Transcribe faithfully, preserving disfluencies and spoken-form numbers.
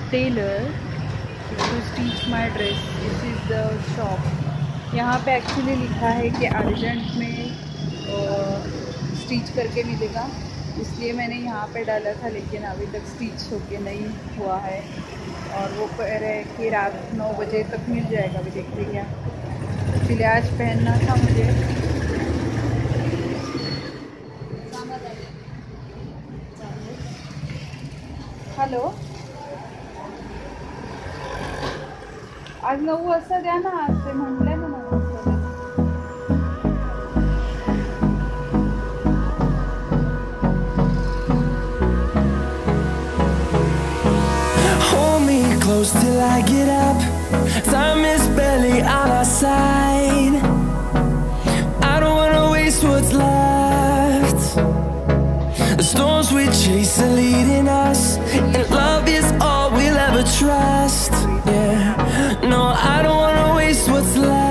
tailor to stitch my dress. This is the shop. यहाँ पे actually लिखा है कि अर्जेंट में स्टिच करके मिलेगा, इसलिए मैंने यहाँ पे डाला था, लेकिन अभी तक स्टिच होके नहीं हुआ है। और वो कह रहे हैं कि रात नौ बजे तक मिल जाएगा। अभी देखते क्या, इसलिए आज पहनना था मुझे। हेलो, आज नऊ वाजता द्या ना, आज ते म्हणले ना नऊ वाजता। Hold me close till I get up. Time is barely on our side. I don't wanna waste what's left. The storms we chase are leading us, and love is all we'll ever trust. Yeah, no, I don't wanna waste what's left.